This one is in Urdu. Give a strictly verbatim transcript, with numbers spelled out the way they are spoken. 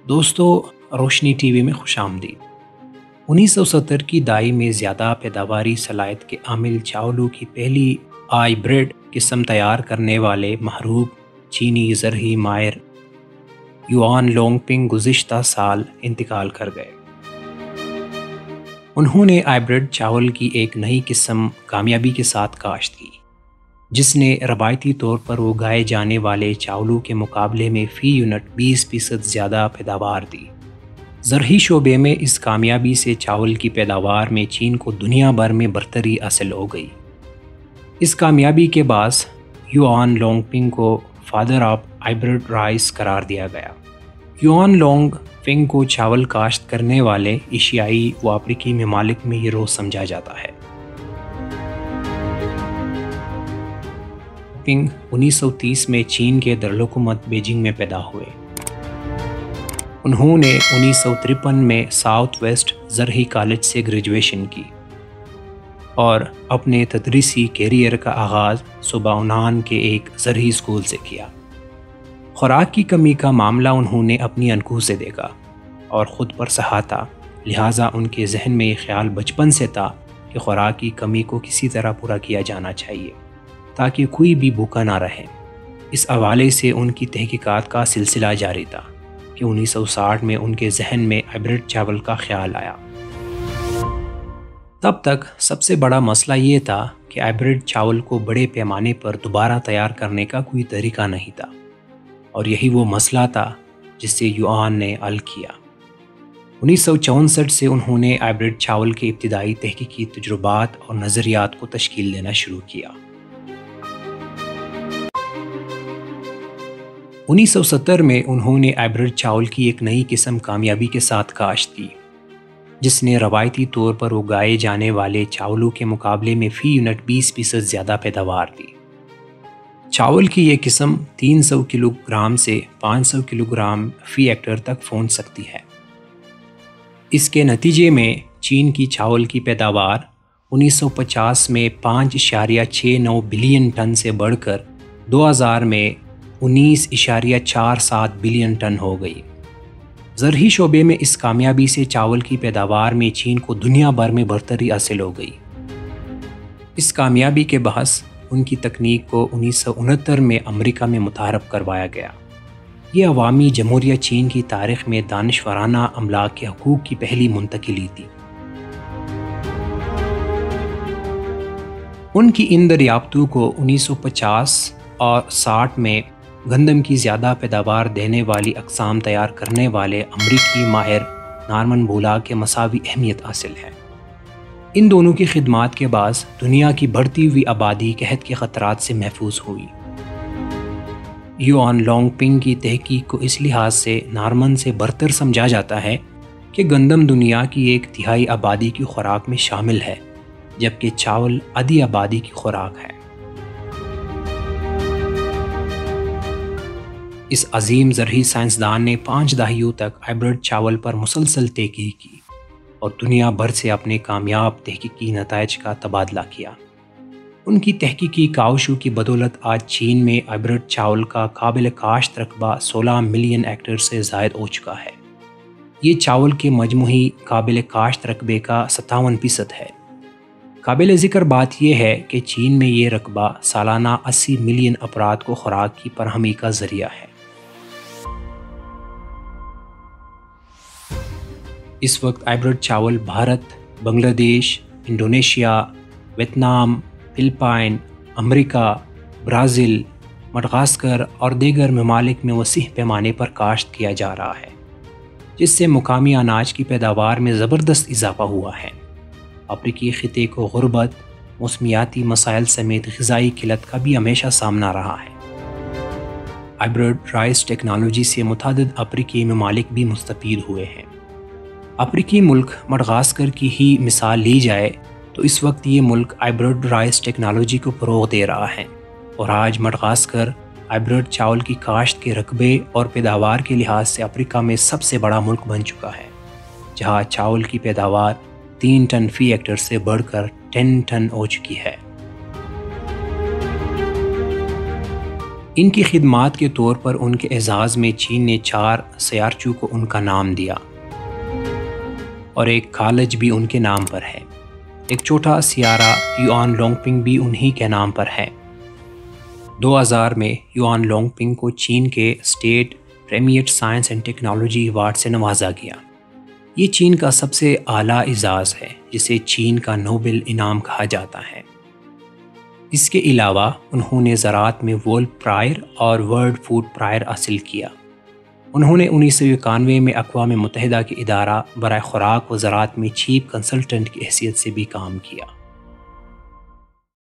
دوستو، روشنی ٹی وی میں خوش آمدید۔ انیس سو ستر کی دہائی میں زیادہ پیداواری صلاحیت کے عامل چاولوں کی پہلی ہائبرڈ قسم تیار کرنے والے محروب چینی زرعی ماہر یوآن لونگ پنگ گزشتہ سال انتقال کر گئے۔ انہوں نے ہائبرڈ چاول کی ایک نئی قسم کامیابی کے ساتھ کاشت کی، جس نے روایتی طور پر اگائے جانے والے چاولوں کے مقابلے میں فی یونٹ بیس فیصد زیادہ پیداوار دی۔ زرعی شعبے میں اس کامیابی سے چاول کی پیداوار میں چین کو دنیا بھر میں برتری حاصل ہو گئی۔ اس کامیابی کے باعث یوآن لونگ پنگ کو فادر آف ہائبرڈ رائس قرار دیا گیا۔ یوآن لونگ پنگ کو چاول کاشت کرنے والے ایشیائی و افریقی ممالک میں ہیرو سمجھا جاتا ہے۔ پنگ انیس سو تیس میں چین کے دارالحکومت بیجنگ میں پیدا ہوئے۔ انہوں نے انیس سو ترپن میں ساؤتھ ویسٹ زرعی کالج سے گریجویشن کی اور اپنے تدریسی کیریئر کا آغاز صوبہ یونان کے ایک زرعی اسکول سے کیا۔ خوراک کی کمی کا معاملہ انہوں نے اپنی انکھوں سے دیکھا اور خود پر سہاتا، لہٰذا ان کے ذہن میں یہ خیال بچپن سے تھا کہ خوراک کی کمی کو کسی طرح پورا کیا جانا چاہیے تاکہ کوئی بھی بھوکا نہ رہے۔ اس حوالے سے ان کی تحقیقات کا سلسلہ جاری تھا کہ انیس سو ساٹھ میں ان کے ذہن میں ہائبرڈ چاول کا خیال آیا۔ تب تک سب سے بڑا مسئلہ یہ تھا کہ ہائبرڈ چاول کو بڑے پیمانے پر دوبارہ تیار کرنے کا کوئی طریقہ نہیں تھا، اور یہی وہ مسئلہ تھا جس سے یوآن نے حل کیا۔ انیس سو چونسٹھ سے انہوں نے ہائبرڈ چاول کے ابتدائی تحقیقی تجربات اور نظریات کو تشکیل دینا شروع کیا۔ انیس سو ستر میں انہوں نے ہائبرڈ چاول کی ایک نئی قسم کامیابی کے ساتھ کاشت کی، جس نے روایتی طور پر اگائے جانے والے چاولوں کے مقابلے میں فی یونٹ بیس فیصد زیادہ پیداوار دی۔ چاول کی یہ قسم تین سو کلو گرام سے پانچ سو کلو گرام فی ہیکٹر تک پہنچ سکتی ہے۔ اس کے نتیجے میں چین کی چاول کی پیداوار انیس سو پچاس میں پانچ اشاریہ چھ نو بلین ٹن سے بڑھ کر دو ہزار میں انیس اشاریہ چار سات بلین ٹن ہو گئی۔ زرعی شعبے میں اس کامیابی سے چاول کی پیداوار میں چین کو دنیا بھر میں برتری حاصل ہو گئی۔ اس کامیابی کے باعث ان کی تکنیک کو انیس سو انہتر میں امریکہ میں متعارف کروایا گیا۔ یہ عوامی جمہوریہ چین کی تاریخ میں دانشورانہ املاک کے حقوق کی پہلی منتقلی تھی۔ ان کی ان دریافتوں کو انیس سو پچاس اور ساٹھ میں گندم کی زیادہ پیداوار دینے والی اقسام تیار کرنے والے امریکی ماہر نارمن بولاگ کے مساوی اہمیت حاصل ہے۔ ان دونوں کی خدمات کے باعث دنیا کی بڑھتی ہوئی آبادی قحط کے خطرات سے محفوظ ہوئی۔ یوآن لونگ پنگ کی تحقیق کو اس لحاظ سے نارمن سے برتر سمجھا جاتا ہے کہ گندم دنیا کی ایک تہائی آبادی کی خوراک میں شامل ہے، جبکہ چاول آدھی آبادی کی خوراک ہے۔ اس عظیم زرعی سائنسدان نے پانچ دہائیوں تک ہائبرڈ چاول پر مسلسل تحقیق کی اور دنیا بھر سے اپنے کامیاب تحقیقی نتائج کا تبادلہ کیا۔ ان کی تحقیقی کاوشوں کی بدولت آج چین میں ہائبرڈ چاول کا قابل کاشت رقبہ سولہ ملین ہیکٹر سے زائد ہو چکا ہے۔ یہ چاول کے مجموعی قابل کاشت رقبے کا ستاون فیصد ہے۔ قابل ذکر بات یہ ہے کہ چین میں یہ رقبہ سالانہ اسی ملین افراد کو خوراک کی فراہمی کا ذریعہ ہے۔ اس وقت ہائبرڈ چاول Bharat, Bangladesh, Indonesia, Vietnam, فلپائن، امریکہ، برازیل، مڈغاسکر اور دیگر ممالک میں وسیع پیمانے پر کاشت کیا جا رہا ہے، جس سے مقامی اناج کی پیداوار میں زبردست اضافہ ہوا ہے۔ افریقی خطے کو غربت، موسمیاتی مسائل سمیت غذائی قلت کا بھی ہمیشہ سامنا رہا ہے۔ ہائبرڈ رائس ٹیکنالوجی سے متعدد افریقی ممالک بھی مستفید ہوئے ہیں۔ افریقی ملک مڈغاسکر کی ہی مثال لی جائے تو اس وقت یہ ملک ہائبرڈ رائس ٹیکنالوجی کو فروغ دے رہا ہے، اور آج مڈغاسکر ہائبرڈ چاول کی کاشت کے رقبے اور پیداوار کے لحاظ سے افریقہ میں سب سے بڑا ملک بن چکا ہے، جہاں چاول کی پیداوار تین ٹن فی ہیکٹر سے بڑھ کر ٹین ٹن ہو چکی ہے۔ ان کی خدمات کے طور پر ان کے اعزاز میں چین نے چار سیارچوں کو ان کا نام دیا اور ایک کالج بھی ان کے نام پر ہے۔ ایک چھوٹا سیارہ یوآن لونگپنگ بھی انہی کے نام پر ہے۔ دو ہزار میں یوآن لونگپنگ کو چین کے state preeminent science and technology award سے نوازا گیا۔ یہ چین کا سب سے اعلیٰ اعزاز ہے جسے چین کا نوبل انعام کہا جاتا ہے۔ اس کے علاوہ انہوں نے زراعت میں ورلڈ پرائر اور ورلڈ فوڈ پرائر حاصل کیا۔ انہوں نے انیس سو اکانوے میں اقوام متحدہ کے ادارہ برائے خوراک و زراعت میں چیف کنسلٹنٹ کی حیثیت سے بھی کام کیا۔